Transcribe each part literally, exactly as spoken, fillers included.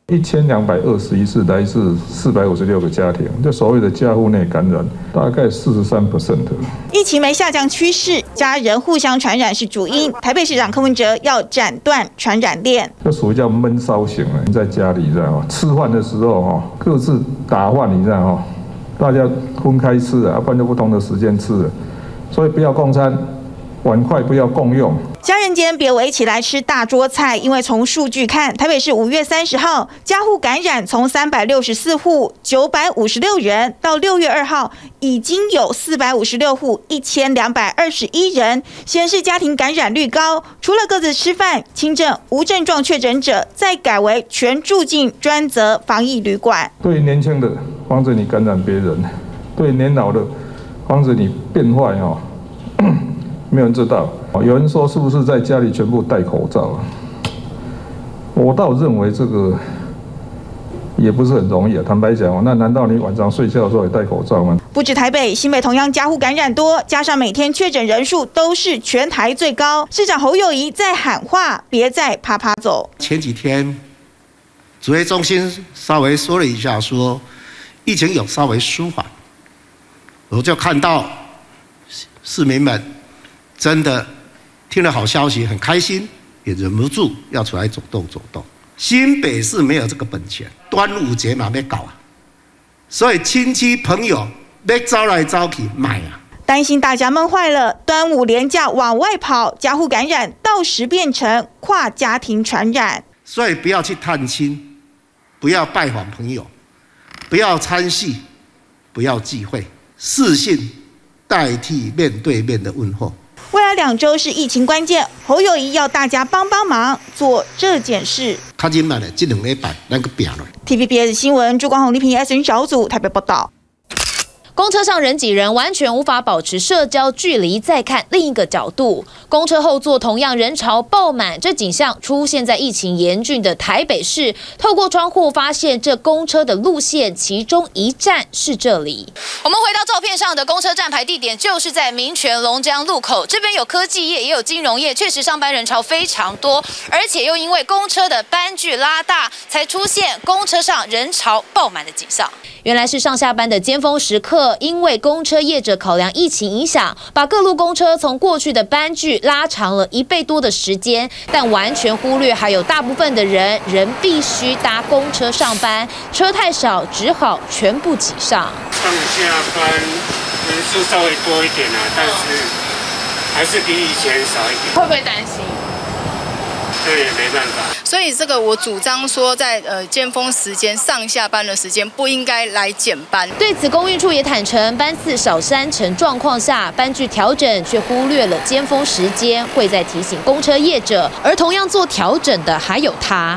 一千两百二十一次，来自四百五十六个家庭，这所谓的家户内感染，大概四十三 percent。 疫情没下降趋势，家人互相传染是主因。台北市长柯文哲要斩断传染链， 这属于叫闷烧型了。你在家里，你知道吗？吃饭的时候哈，各自打饭，你知道哈，大家分开吃啊，不然就不同的时间吃了，所以不要共餐。 碗筷不要共用， 家人间别围起来吃大桌菜。因为从数据看，台北市五月三十号家户感染从三百六十四户九百五十六人，到六月二号已经有四百五十六户一千两百二十一人，显示家庭感染率高。除了各自吃饭，轻症、无症状确诊者再改为全住进专责防疫旅馆。 对年轻的，防止你感染别人；对年老的，防止你变坏哦。没有人知道，有人说是不是在家里全部戴口罩？我倒认为这个也不是很容易啊。坦白讲，那难道你晚上睡觉的时候也戴口罩吗？ 不止台北、新北同样家户感染多，加上每天确诊人数都是全台最高。市长侯友宜在喊话：别再趴趴走。 前几天指挥中心稍微说了一下说，说疫情有稍微舒缓，我就看到市民们。 真的听了好消息，很开心，也忍不住要出来走动走动。新北市没有这个本钱，端午节嘛没搞啊，所以亲戚朋友要招来招去买啊。 担心大家闷坏了，端午连假往外跑，家户感染到时变成跨家庭传染。 所以不要去探亲，不要拜访朋友，不要参戏，不要忌讳，视讯代替面对面的问候。 未来两周是疫情关键，侯友宜要大家帮帮忙做这件事。 较紧慢的，这两礼拜咱个拼落。 T V B S 新闻朱光宏、李品 S N 小组台北报道。 公车上人挤人，完全无法保持社交距离。再看另一个角度，公车后座同样人潮爆满，这景象出现在疫情严峻的台北市。透过窗户发现这公车的路线，其中一站是这里。我们回到照片上的公车站牌地点，就是在民权龙江路口。这边有科技业，也有金融业，确实上班人潮非常多，而且又因为公车的班距拉大，才出现公车上人潮爆满的景象。原来是上下班的尖峰时刻。 因为公车业者考量疫情影响，把各路公车从过去的班距拉长了一倍多的时间，但完全忽略还有大部分的人仍必须搭公车上班，车太少，只好全部挤上。 上下班人数稍微多一点啊，但是还是比以前少一点。 会不会担心？ 这也没办法， 所以这个我主张说在，在呃尖峰时间上下班的时间不应该来减班。 对此，公运处也坦承，班次少三成状况下，班距调整却忽略了尖峰时间，会再提醒公车业者。而同样做调整的还有他。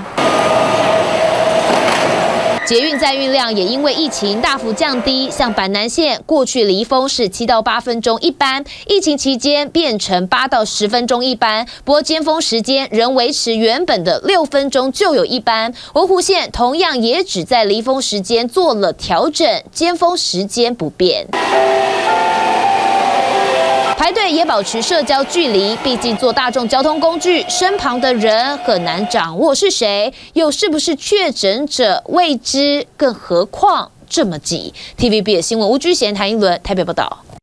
捷运载运量也因为疫情大幅降低，像板南线过去离峰是七到八分钟一班，疫情期间变成八到十分钟一班，不过尖峰时间仍维持原本的六分钟就有一班。文湖线同样也只在离峰时间做了调整，尖峰时间不变。 排队也保持社交距离，毕竟坐大众交通工具，身旁的人很难掌握是谁，又是不是确诊者未知，更何况这么挤。T V B 新闻吴居贤、谭一伦台北报道。